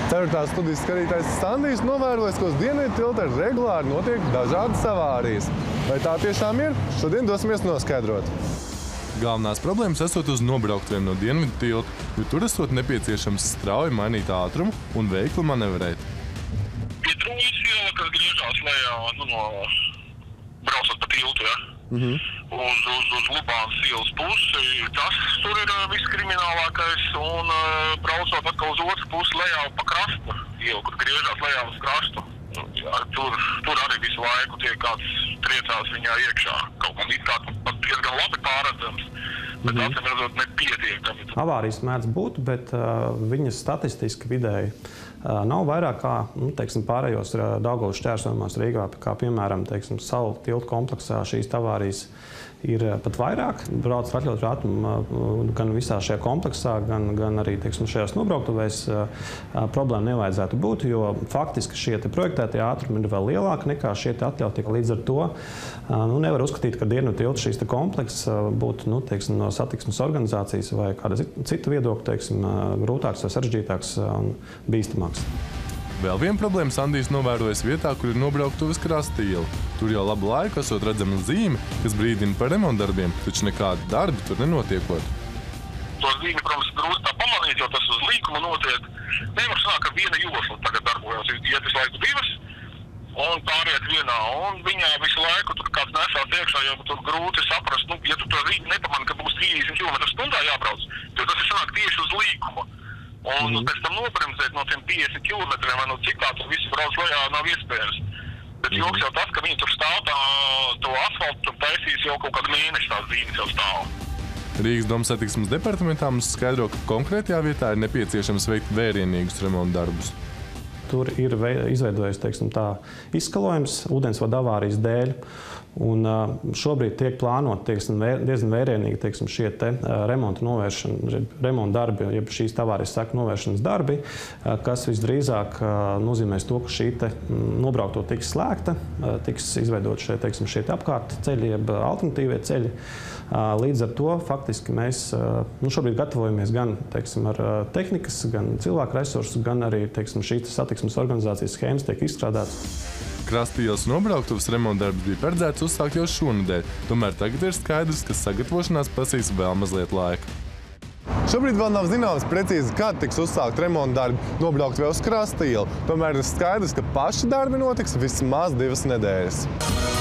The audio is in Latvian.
Ceturtās studijas skatītājs Sandijs novērojis, ka uz Dienvidu tilta regulāri notiek dažādas avārijas. Vai tā tiešām ir? Šodien dosimies noskaidrot. Galvenās problēmas esot uz nobrauktuviem no Dienvidu tilta, jo tur esot nepieciešams strauji mainīt ātrumu un veikli manevrēt. Pie Drūjas iela, kas griežās lejā, braucot pa tiltu, ja? Uz Lubānas ielas pusi, tas tur ir viskriminālākais, un braucot atkal uz otru pusi lejā pa krastu ielu, kur griežās lejā uz krastu. Jā, tur arī visu laiku tiek kāds triecās viņā iekšā. Kaut kā it kā pat diezgan labi pārredzams, bet acīm redzot nepietiekami. Avārijas mēdz būt, bet viņas statistiski vidēji nav vairāk kā, pārējos Daugavas šķērsojumos Rīgā, kā piemēram, Salu tiltu kompleksā šīs avārijas ir pat vairāk. Brauc ar atļautu ātrumu gan visā šajā kompleksā, gan arī šajās nobrauktuvēs problēma nevajadzētu būt, jo faktiski šie projektētie ātrumi ir vēl lielāki nekā šie atļautie. Līdz ar to nevar uzskatīt, ka Dienvidu tilta šīs komplekss būtu no satiksmes organizācijas vai kāda cita viedokļa grūtāks vai sarežģītāks un bīstamāks. Vēl viena problēma Sandijs novērojis vietā, kur ir nobrauktuves krasta iela. Tur jau labu laiku esot redzama zīme, kas brīdina par remontdarbiem, taču nekādi darbi tur nenotiekot. To zīmi, protams, grūti tā pamanīt, jo tas uz līkuma notiek. Nevar sanāk, ka viena josla tagad darbojas, iet visu laiku divas, un pāriet vienā, un viņā visu laiku tur kāds nesās iekšā, jo tur grūti saprast, ja tu to zīmi nepamani, ka būs 30 km/h jābrauc, jo tas ir sanāk tieši uz līkuma. Un pēc tam nobremzēt no tiem 50 km vai no cik tā tur visi brauc lejā nav iespējams. Bet joks jau tas, ka viņi tur stāv to asfaltu taisīs jau kaut kādu mēnešu tās zīmes jau stāv. Rīgas domas satiksmes departamentā mums skaidro, ka konkrētajā vietā ir nepieciešams veikt vērienīgus remonta darbus. Tur ir izveidojies izskalojums ūdensvada avārijas dēļ. Un šobrīd tiek plānot diezgan vērienīgi šie remonta darbi, jeb šīs avārijas seku novēršanas darbi, kas visdrīzāk nozīmēs to, ka šī nobraukto tiks slēgta, tiks izveidot šie apkārt ceļi, jeb alternatīvie ceļi. Līdz ar to faktiski mēs šobrīd gatavojamies gan ar tehnikas, gan cilvēku resursus, gan arī šīs satiksmes organizācijas schēmas tiek izstrādātas. Krasta ielas nobrauktuves remontdarbs bija paredzēts uzsākt jau šonedēļ, tomēr tagad ir skaidrs, ka sagatavošanās prasīs vēl mazliet laika. Šobrīd vēl nav zināms precīzi, kad tiks uzsākt remontdarbi nobrauktuve uz Krasta ielu, tomēr ir skaidrs, ka paši darbi notiks vismaz 2 nedēļas.